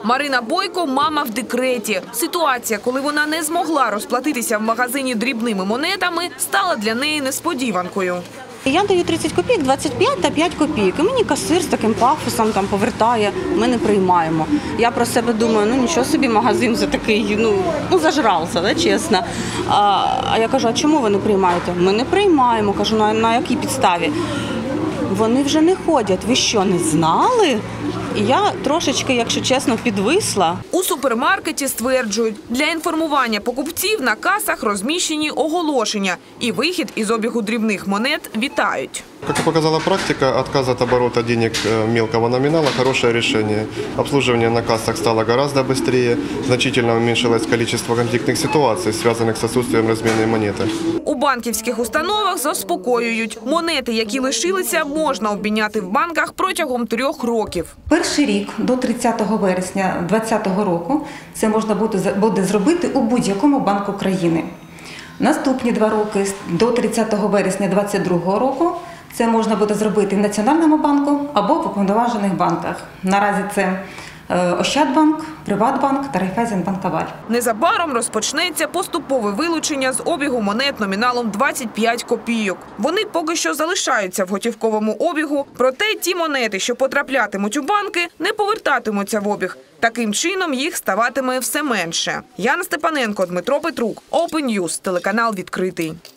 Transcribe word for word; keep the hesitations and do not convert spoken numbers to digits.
Марина Бойко – мама в декреті. Ситуація, коли вона не змогла розплатитися в магазині дрібними монетами, стала для неї несподіванкою. Я даю тридцять копійок, двадцять п'ять та п'ять копійок. І мені касир з таким пафосом там повертає, ми не приймаємо. Я про себе думаю, ну нічого собі, магазин за такий, ну, ну зажрався, да, чесно. А, а я кажу, а чому ви не приймаєте? Ми не приймаємо. Кажу, на, на якій підставі? Вони вже не ходять. Ви що, не знали? І я трошечки, якщо чесно, підвисла. У супермаркеті стверджують, для інформування покупців на касах розміщені оголошення. І вихід із обігу дрібних монет вітають. Как показала практика, отказ от оборота денег мелкого номинала – хорошее решение. Обслуживание на кассах стало гораздо быстрее, значительно уменьшилось количество конфликтных ситуаций, связанных с отсутствием разменной монеты. У банківських установах заспокоюють. Монети, які лишилися, можна обміняти в банках протягом трьох років. Перший рік до тридцятого вересня двадцятого року це можна буде зробити у будь-якому банку країни. Наступні два роки до тридцятого вересня двадцять другого року це можна буде зробити в Національному банку або в уповноважених банках. Наразі це Ощадбанк, Приватбанк та Райфайзенбанк-Аваль. Незабаром розпочнеться поступове вилучення з обігу монет номіналом двадцять п'ять копійок. Вони поки що залишаються в готівковому обігу, проте ті монети, що потраплятимуть у банки, не повертатимуться в обіг. Таким чином їх ставатиме все менше. Яна Степаненко, Дмитро Петрук, Open News, телеканал «Відкритий».